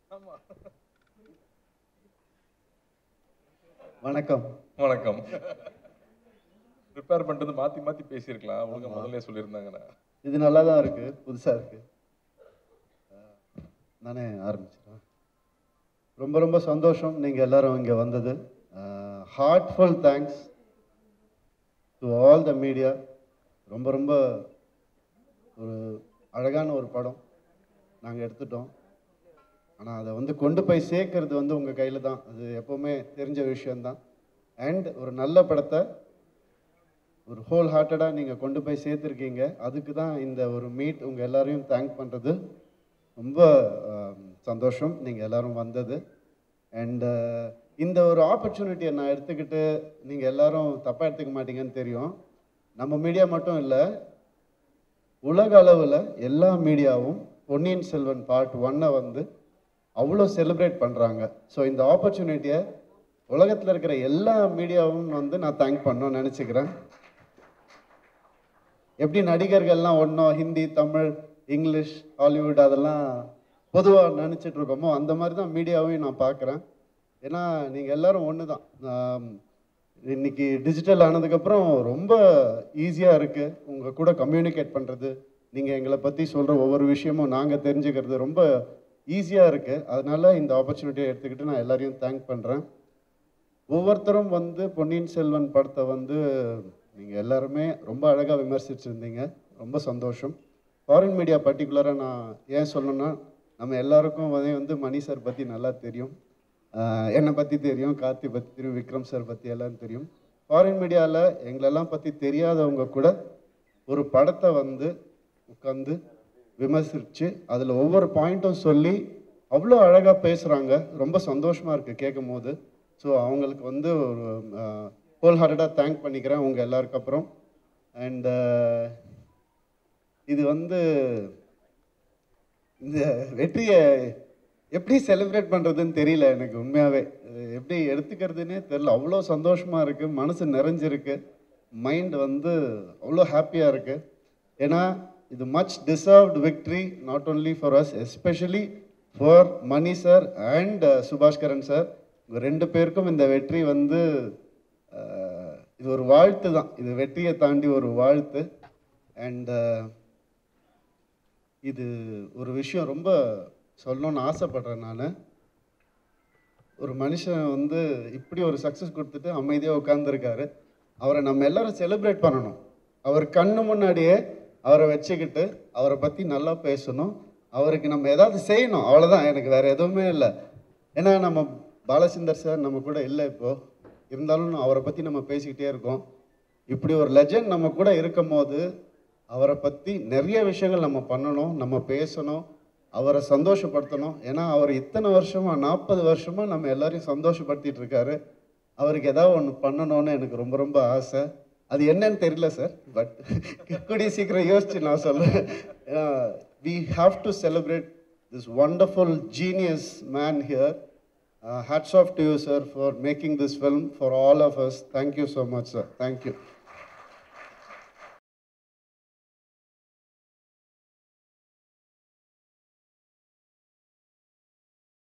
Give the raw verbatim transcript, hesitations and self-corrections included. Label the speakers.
Speaker 1: வணக்கம்.
Speaker 2: வணக்கம். ப்ரிப்பேர் பண்ணிட்டு மாத்தி மாத்தி பேசியிருக்கலாம். ஒழுங்கா முதல்ல சொல்லியிருந்தாங்கண்ணா.
Speaker 1: இது நல்லா தான் இருக்கு, புதுசா இருக்கு. நானே ஆரம்பிச்சிடுறேன். ரொம்ப ரொம்ப சந்தோஷம் நீங்கள் எல்லாரும் இங்கே வந்தது. Heartful thanks to all the media. ரொம்ப ரொம்ப ஒரு அழகான ஒரு படம் நாங்கள் எடுத்துட்டோம். ஆனால் அதை வந்து கொண்டு போய் சேர்க்கறது வந்து உங்கள் கையில் தான். அது எப்போவுமே தெரிஞ்ச விஷயந்தான். அண்ட் ஒரு நல்ல படத்தை ஒரு ஹோல் ஹார்ட்டடாக நீங்கள் கொண்டு போய் சேர்த்துருக்கீங்க. அதுக்கு தான் இந்த ஒரு மீட். உங்கள் எல்லாரையும் தேங்க் பண்ணுறது ரொம்ப சந்தோஷம் நீங்கள் எல்லோரும் வந்தது. அண்டு இந்த ஒரு ஆப்பர்ச்சுனிட்டியை நான் எடுத்துக்கிட்டு நீங்கள் எல்லோரும் தப்பாக எடுத்துக்க மாட்டீங்கன்னு தெரியும். நம்ம மீடியா மட்டும் இல்லை, உலக அளவில் எல்லா மீடியாவும் பொன்னியின் செல்வன் பார்ட் ஒன்னை வந்து அவ்வளோ செலிப்ரேட் பண்ணுறாங்க. ஸோ இந்த ஆப்பர்ச்சுனிட்டியை உலகத்தில் இருக்கிற எல்லா மீடியாவும் வந்து நான் தேங்க் பண்ணணும்னு நினச்சிக்கிறேன். எப்படி நடிகர்கள்லாம் ஒன்றும் ஹிந்தி, தமிழ், இங்கிலீஷ், ஹாலிவுட் அதெல்லாம் பொதுவாக நினச்சிட்டு இருக்கோமோ, அந்த மாதிரி தான் மீடியாவையும் நான் பார்க்குறேன். ஏன்னா நீங்கள் எல்லோரும் ஒன்று தான். இன்றைக்கி டிஜிட்டல் ஆனதுக்கப்புறம் ரொம்ப ஈஸியாக இருக்குது உங்கள் கூட கம்யூனிகேட் பண்ணுறது. நீங்கள் எங்களை பற்றி சொல்கிற ஒவ்வொரு விஷயமும் நாங்கள் தெரிஞ்சுக்கிறது ரொம்ப ஈஸியாக இருக்குது. அதனால் இந்த ஆப்பர்ச்சுனிட்டியை எடுத்துக்கிட்டு நான் எல்லாரையும் தேங்க் பண்ணுறேன். ஒவ்வொருத்தரும் வந்து பொன்னியின் செல்வன் படத்தை வந்து நீங்கள் எல்லாருமே ரொம்ப அழகாக விமர்சிச்சிருந்தீங்க. ரொம்ப சந்தோஷம். ஃபாரின் மீடியா பர்டிகுலராக நான் ஏன் சொல்லணும்னா, நம்ம எல்லாருக்கும் வந்து வந்து மணி சார் பற்றி நல்லா தெரியும், என்னை பற்றி தெரியும், கார்த்தி பற்றி தெரியும், விக்ரம் சார் பற்றி எல்லாம் தெரியும். ஃபாரின் மீடியாவில் எங்களெல்லாம் பற்றி தெரியாதவங்க கூட ஒரு படத்தை வந்து உட்காந்து விமர்சித்து அதில் ஒவ்வொரு பாயிண்ட்டும் சொல்லி அவ்வளோ அழகாக பேசுகிறாங்க. ரொம்ப சந்தோஷமாக இருக்குது கேட்கும் போது. ஸோ அவங்களுக்கு வந்து ஒரு ஹோல் ஹார்ட்டடாக தேங்க் பண்ணிக்கிறேன் உங்கள் எல்லாருக்கு அப்புறம். அண்டு இது வந்து இந்த வெற்றியை எப்படி செலிப்ரேட் பண்ணுறதுன்னு தெரியல எனக்கு. உண்மையாகவே எப்படி எடுத்துக்கிறதுனே தெரியல. அவ்வளோ சந்தோஷமாக இருக்குது, மனசு நிறைஞ்சிருக்கு, மைண்ட் வந்து அவ்வளோ ஹாப்பியாக இருக்குது. ஏன்னா இது much deserved victory, not only for us, especially for Mani sir and Subaskaran sir. ரெண்டு பேருக்கும் இந்த வெற்றி வந்து இது ஒரு வாழ்த்து தான். இது வெற்றியை தாண்டி ஒரு வாழ்த்து. அண்ட் இது ஒரு விஷயம் ரொம்ப சொல்லணும்னு ஆசைப்படுறேன். நான் ஒரு மனுஷன் வந்து இப்படி ஒரு சக்ஸஸ் கொடுத்துட்டு அமைதியாக உட்காந்துருக்காரு. அவரை நம்ம எல்லாரும் செலிப்ரேட் பண்ணணும். அவர் கண்ணு முன்னாடியே அவரை வச்சுக்கிட்டு அவரை பற்றி நல்லா பேசணும். அவருக்கு நம்ம ஏதாவது செய்யணும், அவ்வளோதான். எனக்கு வேறு எதுவுமே இல்லை. ஏன்னா நம்ம பாலச்சந்தர் சார் நம்ம கூட இல்லை இப்போது, இருந்தாலும் அவரை பற்றி நம்ம பேசிக்கிட்டே இருக்கோம். இப்படி ஒரு லெஜண்ட் நம்ம கூட இருக்கும் போது அவரை பற்றி நிறைய விஷயங்கள் நம்ம பண்ணணும், நம்ம பேசணும், அவரை சந்தோஷப்படுத்தணும். ஏன்னா அவர் இத்தனை வருஷமாக, நாற்பது வருஷமாக நம்ம எல்லாரையும் சந்தோஷப்படுத்திட்டு இருக்காரு. அவருக்கு ஏதாவது ஒன்று பண்ணணும்னு எனக்கு ரொம்ப ரொம்ப ஆசை. அது என்னன்னு தெரியல சார், பட் கூடிய சீக்கிரம் யோசிச்சு நான் சொல்கிறேன். we have to celebrate this wonderful genius man here. Uh, hats off to you, sir, for making this film for all of us. Thank you so much, sir. Thank you.